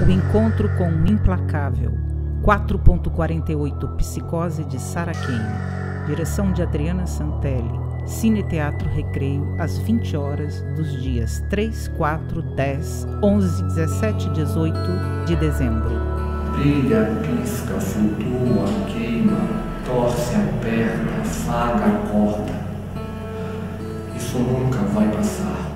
O encontro com o implacável. 4.48 Psicose de Sarah Kane. Direção de Adriana Santelli. Cine Teatro Recreio, às 20 horas dos dias 3, 4, 10, 11, 17 e 18 de dezembro. Brilha, pisca, flutua, queima, torce, aperta, afaga, acorda. Isso nunca vai passar.